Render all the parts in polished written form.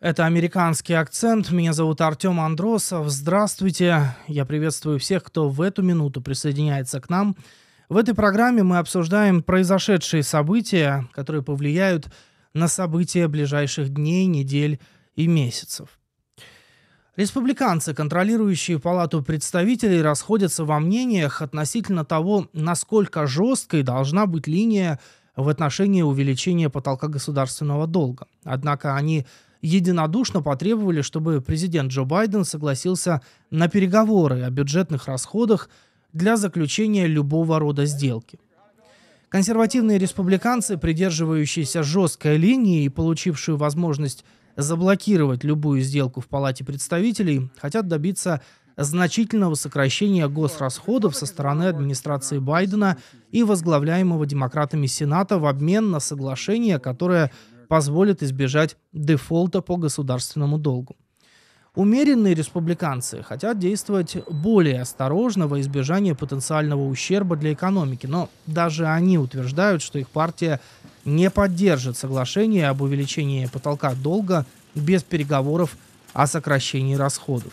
Это «Американский акцент». Меня зовут Артем Андросов. Здравствуйте. Я приветствую всех, кто в эту минуту присоединяется к нам. В этой программе мы обсуждаем произошедшие события, которые повлияют на события ближайших дней, недель и месяцев. Республиканцы, контролирующие Палату представителей, расходятся во мнениях относительно того, насколько жесткой должна быть линия в отношении увеличения потолка государственного долга. Однако они единодушно потребовали, чтобы президент Джо Байден согласился на переговоры о бюджетных расходах для заключения любого рода сделки. Консервативные республиканцы, придерживающиеся жесткой линии и получившие возможность заблокировать любую сделку в Палате представителей, хотят добиться значительного сокращения госрасходов со стороны администрации Байдена и возглавляемого демократами Сената в обмен на соглашение, которое позволит избежать дефолта по государственному долгу. Умеренные республиканцы хотят действовать более осторожно во избежание потенциального ущерба для экономики, но даже они утверждают, что их партия не поддержит соглашение об увеличении потолка долга без переговоров о сокращении расходов.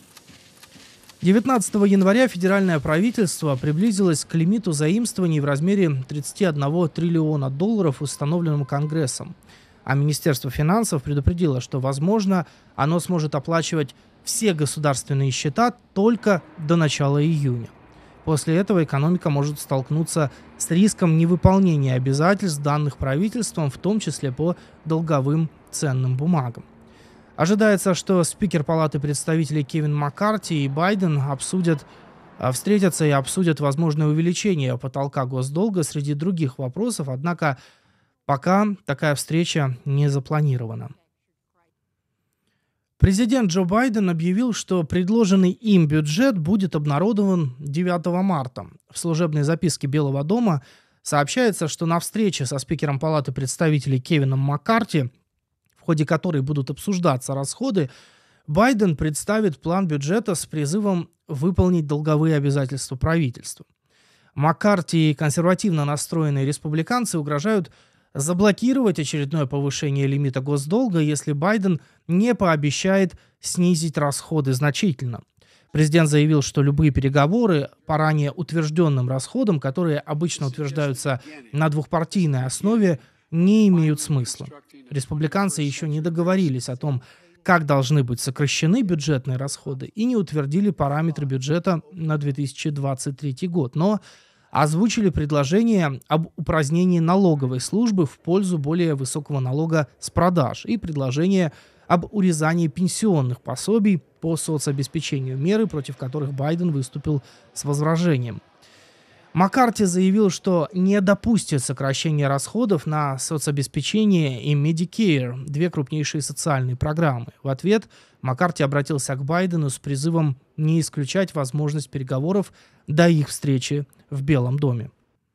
19 января федеральное правительство приблизилось к лимиту заимствований в размере 31 триллиона долларов, установленному Конгрессом. А Министерство финансов предупредило, что, возможно, оно сможет оплачивать все государственные счета только до начала июня. После этого экономика может столкнуться с риском невыполнения обязательств, данных правительством, в том числе по долговым ценным бумагам. Ожидается, что спикер Палаты представителей Кевин Маккарти и Байден встретятся и обсудят возможное увеличение потолка госдолга среди других вопросов, однако пока такая встреча не запланирована. Президент Джо Байден объявил, что предложенный им бюджет будет обнародован 9 марта. В служебной записке Белого дома сообщается, что на встрече со спикером Палаты представителей Кевином Маккарти, в ходе которой будут обсуждаться расходы, Байден представит план бюджета с призывом выполнить долговые обязательства правительства. Маккарти и консервативно настроенные республиканцы угрожают заблокировать очередное повышение лимита госдолга, если Байден не пообещает снизить расходы значительно. Президент заявил, что любые переговоры по ранее утвержденным расходам, которые обычно утверждаются на двухпартийной основе, не имеют смысла. Республиканцы еще не договорились о том, как должны быть сокращены бюджетные расходы, и не утвердили параметры бюджета на 2023 год, но озвучили предложение об упразднении налоговой службы в пользу более высокого налога с продаж и предложение об урезании пенсионных пособий по соцобеспечению, меры, против которых Байден выступил с возражением. Маккарти заявил, что не допустит сокращения расходов на соцобеспечение и Medicare, две крупнейшие социальные программы. В ответ Маккарти обратился к Байдену с призывом не исключать возможность переговоров до их встречи в Белом доме.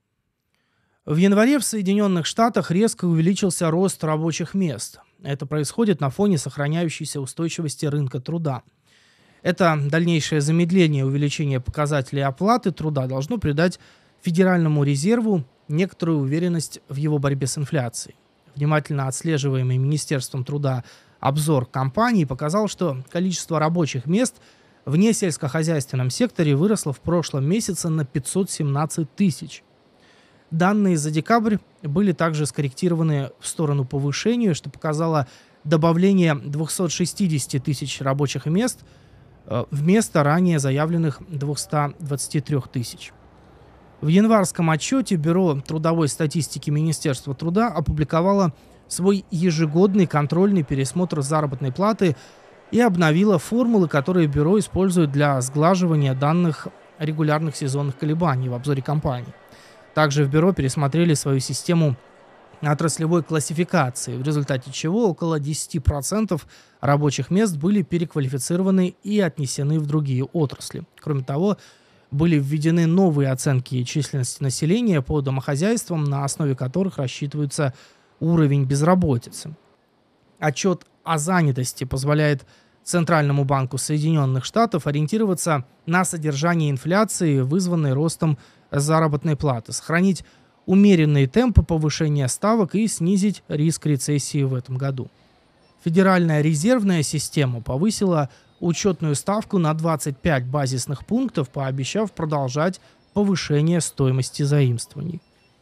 В январе в Соединенных Штатах резко увеличился рост рабочих мест. Это происходит на фоне сохраняющейся устойчивости рынка труда. Это дальнейшее замедление увеличения показателей оплаты труда должно придать Федеральному резерву некоторую уверенность в его борьбе с инфляцией. Внимательно отслеживаемый Министерством труда обзор компаний показал, что количество рабочих мест в несельскохозяйственном секторе выросло в прошлом месяце на 517 тысяч. Данные за декабрь были также скорректированы в сторону повышения, что показало добавление 260 тысяч рабочих мест вместо ранее заявленных 223 тысяч. В январском отчете Бюро трудовой статистики Министерства труда опубликовало свой ежегодный контрольный пересмотр заработной платы и обновило формулы, которые бюро использует для сглаживания данных регулярных сезонных колебаний в обзоре компаний. Также в бюро пересмотрели свою систему отраслевой классификации, в результате чего около 10% рабочих мест были переквалифицированы и отнесены в другие отрасли. Кроме того, были введены новые оценки численности населения по домохозяйствам, на основе которых рассчитывается уровень безработицы. Отчет о занятости позволяет Центральному банку Соединенных Штатов ориентироваться на содержание инфляции, вызванной ростом заработной платы, сохранить умеренные темпы повышения ставок и снизить риск рецессии в этом году. Федеральная резервная система повысила учетную ставку на 25 базисных пунктов, пообещав продолжать повышение стоимости заимствований.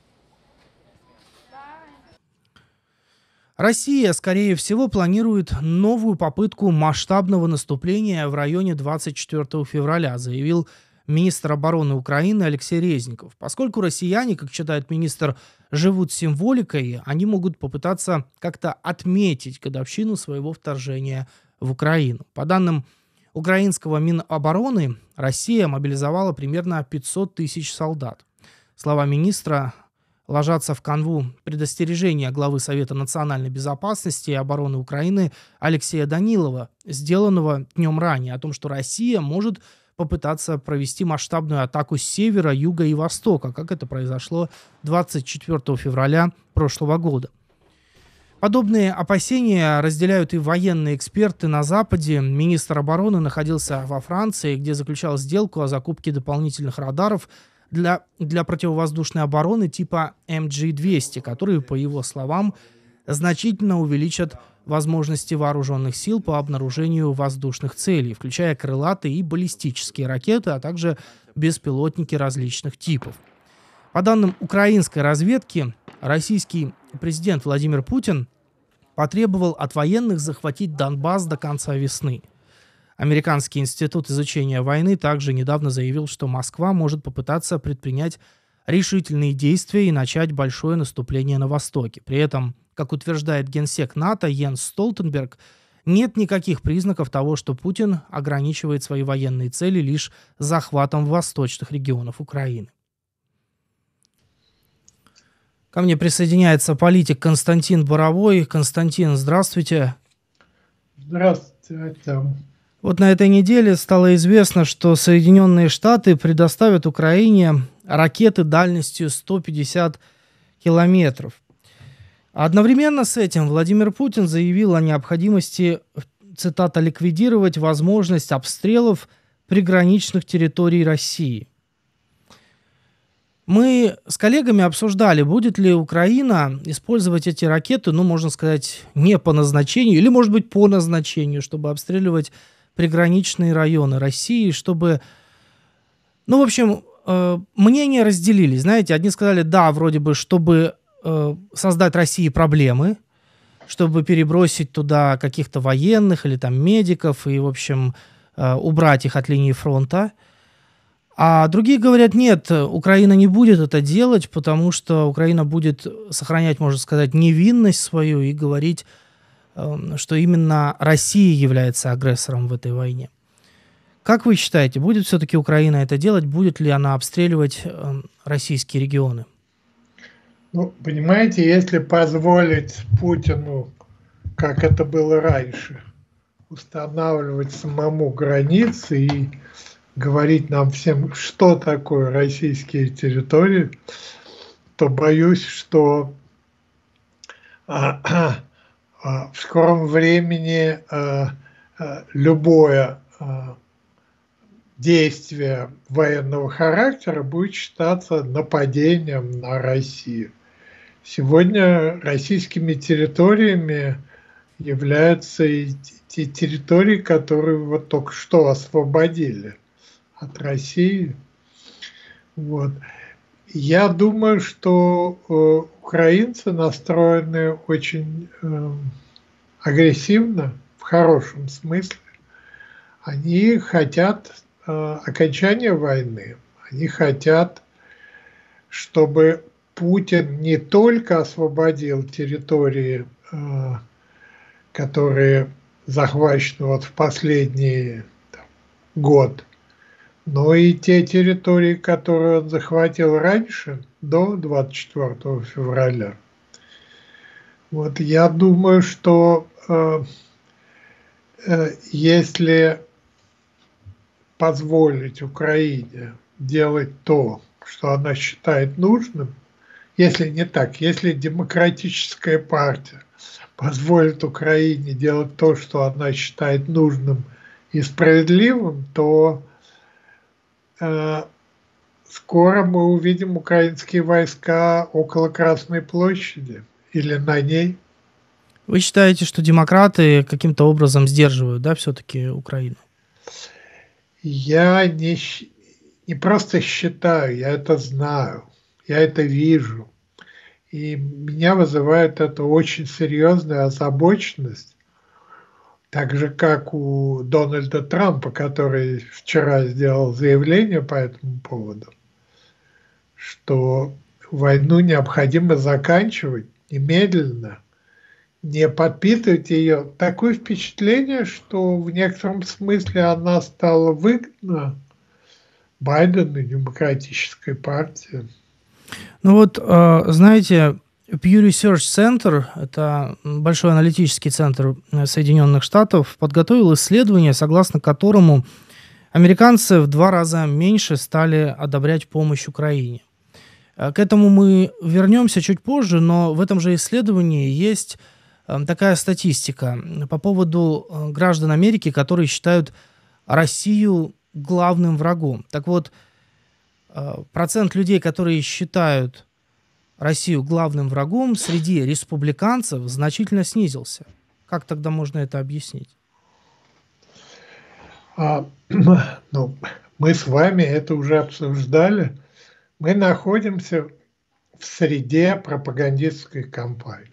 Россия, скорее всего, планирует новую попытку масштабного наступления в районе 24 февраля, заявил министр обороны Украины Алексей Резников. Поскольку россияне, как считает министр, живут символикой, они могут попытаться как-то отметить годовщину своего вторжения в Украину. По данным украинского Минобороны, Россия мобилизовала примерно 500 тысяч солдат. Слова министра ложатся в канву предостережения главы Совета национальной безопасности и обороны Украины Алексея Данилова, сделанного днем ранее, о том, что Россия может попытаться провести масштабную атаку с севера, юга и востока, как это произошло 24 февраля прошлого года. Подобные опасения разделяют и военные эксперты на Западе. Министр обороны находился во Франции, где заключал сделку о закупке дополнительных радаров для противовоздушной обороны типа MG-200, которые, по его словам, значительно увеличат возможности вооруженных сил по обнаружению воздушных целей, включая крылатые и баллистические ракеты, а также беспилотники различных типов. По данным украинской разведки, российский президент Владимир Путин потребовал от военных захватить Донбасс до конца весны. Американский институт изучения войны также недавно заявил, что Москва может попытаться предпринять решительные действия и начать большое наступление на Востоке. При этом, как утверждает генсек НАТО Йенс Столтенберг, нет никаких признаков того, что Путин ограничивает свои военные цели лишь захватом восточных регионов Украины. Ко мне присоединяется политик Константин Боровой. Константин, здравствуйте. Здравствуйте, Артем. Вот на этой неделе стало известно, что Соединенные Штаты предоставят Украине ракеты дальностью 150 километров. Одновременно с этим Владимир Путин заявил о необходимости, цитата, ликвидировать возможность обстрелов приграничных территорий России. Мы с коллегами обсуждали, будет ли Украина использовать эти ракеты, можно сказать, не по назначению, или, может быть, по назначению, чтобы обстреливать приграничные районы России, чтобы... в общем, мнения разделились. Знаете, одни сказали, да, вроде бы, чтобы создать России проблемы, чтобы перебросить туда каких-то военных или там медиков и, в общем, убрать их от линии фронта. А другие говорят, нет, Украина не будет это делать, потому что Украина будет сохранять, можно сказать, невинность свою и говорить, что именно Россия является агрессором в этой войне. Как вы считаете, будет все-таки Украина это делать? Будет ли она обстреливать российские регионы? Понимаете, если позволить Путину, как это было раньше, устанавливать самому границы и говорить нам всем, что такое российские территории, то боюсь, что в скором времени любое действие военного характера будет считаться нападением на Россию. Сегодня российскими территориями являются и те территории, которые вот только что освободили от России. Я думаю, что украинцы настроены очень агрессивно, в хорошем смысле. Они хотят окончания войны. Они хотят, чтобы Путин не только освободил территории, которые захвачены в последний год, но и те территории, которые он захватил раньше, до 24 февраля. Я думаю, что если позволить Украине делать то, что она считает нужным, если не так, если демократическая партия позволит Украине делать то, что она считает нужным и справедливым, то скоро мы увидим украинские войска около Красной площади или на ней. Вы считаете, что демократы каким-то образом сдерживают, да, все-таки Украину? Я не просто считаю, я это знаю, я это вижу. И меня вызывает это очень серьезная озабоченность, так же, как у Дональда Трампа, который вчера сделал заявление по этому поводу, что войну необходимо заканчивать немедленно, не подпитывать ее. Такое впечатление, что в некотором смысле она стала выгодна Байдену и Демократической партии. Ну вот, знаете, Pew Research Center, это большой аналитический центр Соединенных Штатов, подготовил исследование, согласно которому американцы в 2 раза меньше стали одобрять помощь Украине. К этому мы вернемся чуть позже, но в этом же исследовании есть такая статистика по поводу граждан Америки, которые считают Россию главным врагом. Так вот, процент людей, которые считают Россию главным врагом, среди республиканцев значительно снизился. Как тогда можно это объяснить? Ну, мы с вами это уже обсуждали. Мы находимся в среде пропагандистской кампании.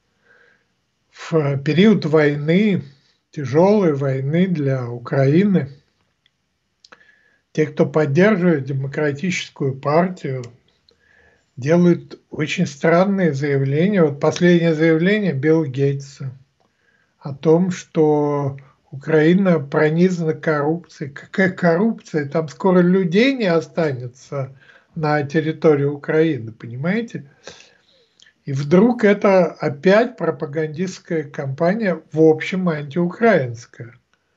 В период войны, тяжелой войны для Украины, те, кто поддерживает Демократическую партию, делают очень странные заявления. Вот последнее заявление Билла Гейтса о том, что Украина пронизана коррупцией. Какая коррупция? Там скоро людей не останется на территории Украины, понимаете? И вдруг это опять пропагандистская кампания, в общем, антиукраинская.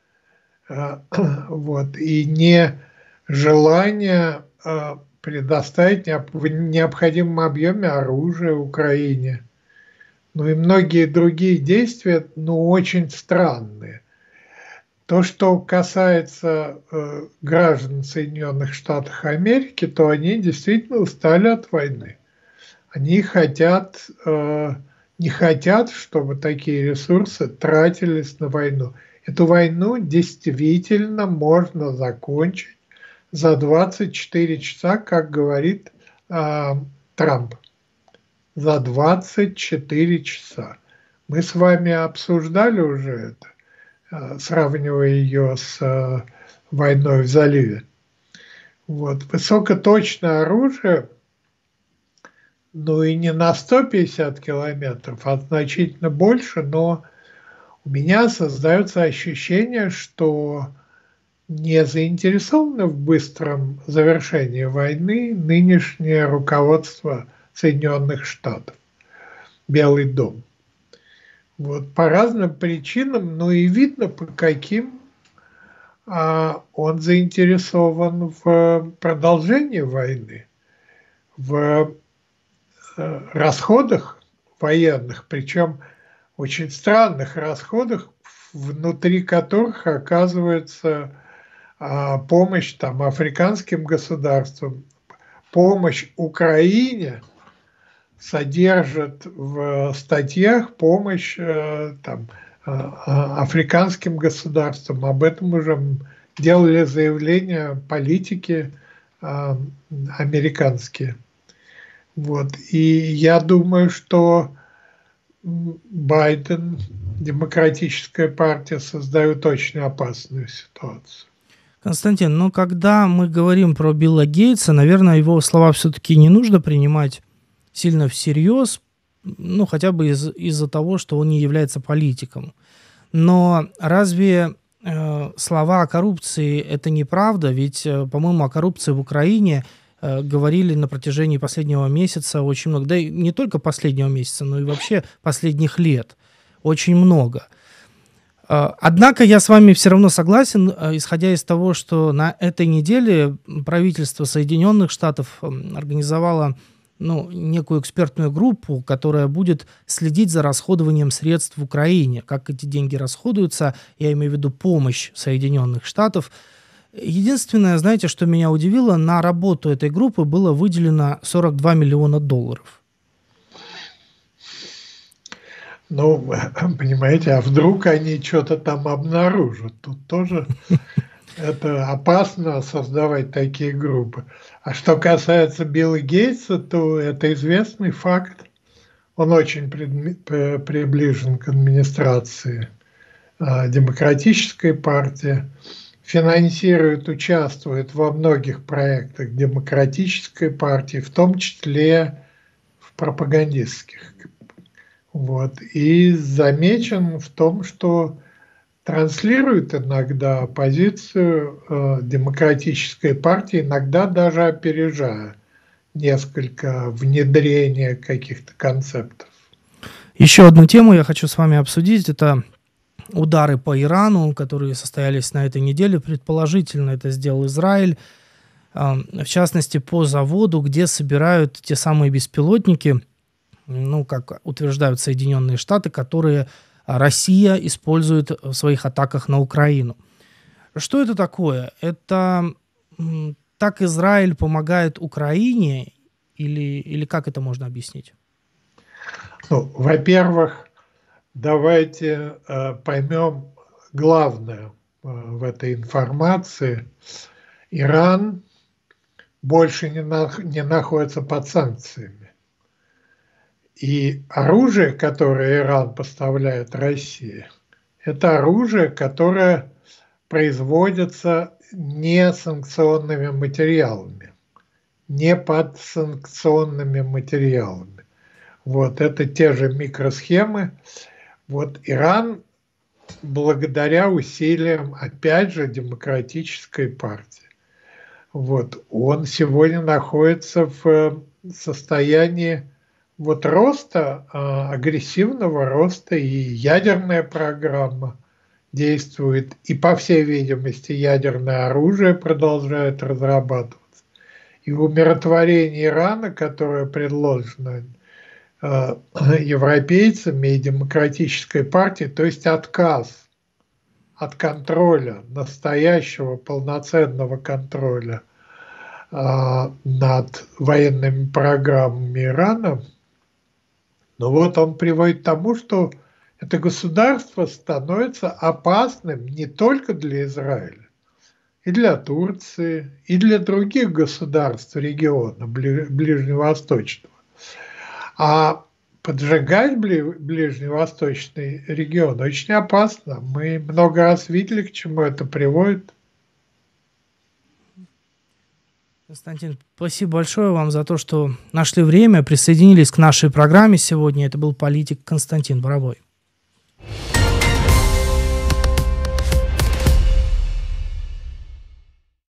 Вот. И не желание предоставить в необходимом объеме оружие Украине. Ну и многие другие действия, ну, очень странные. То, что касается граждан Соединенных Штатов Америки, то они действительно устали от войны. Они хотят, не хотят, чтобы такие ресурсы тратились на войну. Эту войну действительно можно закончить за 24 часа, как говорит Трамп. За 24 часа. Мы с вами обсуждали уже это, сравнивая ее с войной в заливе. Вот. Высокоточное оружие, ну и не на 150 километров, а значительно больше, но у меня создается ощущение, что не заинтересовано в быстром завершении войны нынешнее руководство Соединенных Штатов, Белый дом. Вот, по разным причинам, но и видно, по каким он заинтересован в продолжении войны, в расходах военных, причем очень странных расходах, внутри которых оказывается помощь там, африканским государствам, помощь Украине содержит в статьях помощь там, африканским государствам. Об этом уже делали заявления политики американские. Вот. И я думаю, что Байден, Демократическая партия создают очень опасную ситуацию. Константин, но когда мы говорим про Билла Гейтса, наверное, его слова все-таки не нужно принимать сильно всерьез, ну, хотя бы из-за того, что он не является политиком. Но разве слова о коррупции – это неправда? Ведь, по-моему, о коррупции в Украине говорили на протяжении последнего месяца очень много. Да и не только последнего месяца, но и вообще последних лет. Очень много. Однако я с вами все равно согласен, исходя из того, что на этой неделе правительство Соединенных Штатов организовало некую экспертную группу, которая будет следить за расходованием средств в Украине, как эти деньги расходуются, я имею в виду помощь Соединенных Штатов. Единственное, знаете, что меня удивило, на работу этой группы было выделено $42 миллиона. Ну, понимаете, а вдруг они что-то там обнаружат? Тут тоже это опасно создавать такие группы. А что касается Билла Гейтса, то это известный факт. Он очень приближен к администрации Демократической партии, финансирует, участвует во многих проектах Демократической партии, в том числе в пропагандистских. Вот. И замечен в том, что транслирует иногда позицию Демократической партии, иногда даже опережая несколько внедрения каких-то концептов. Еще одну тему я хочу с вами обсудить. Это удары по Ирану, которые состоялись на этой неделе. Предположительно, это сделал Израиль. В частности, по заводу, где собирают те самые беспилотники, ну, как утверждают Соединенные Штаты, которые Россия использует в своих атаках на Украину. Что это такое? Это так Израиль помогает Украине или как это можно объяснить? Ну, во-первых, давайте поймем главное в этой информации. Иран больше не находится под санкциями. И оружие, которое Иран поставляет России, это оружие, которое производится не санкционными материалами, не под санкционными материалами. Вот это те же микросхемы. Вот Иран, благодаря усилиям, опять же, Демократической партии, вот, он сегодня находится в состоянии вот роста, агрессивного роста, и ядерная программа действует, и, по всей видимости, ядерное оружие продолжает разрабатываться. И умиротворение Ирана, которое предложено европейцами и Демократической партией, то есть отказ от контроля, настоящего полноценного контроля над военными программами Ирана, но вот он приводит к тому, что это государство становится опасным не только для Израиля, и для Турции, и для других государств региона ближневосточного. А поджигать ближневосточный регион очень опасно. Мы много раз видели, к чему это приводит. Константин, спасибо большое вам за то, что нашли время, присоединились к нашей программе сегодня. Это был политик Константин Боровой.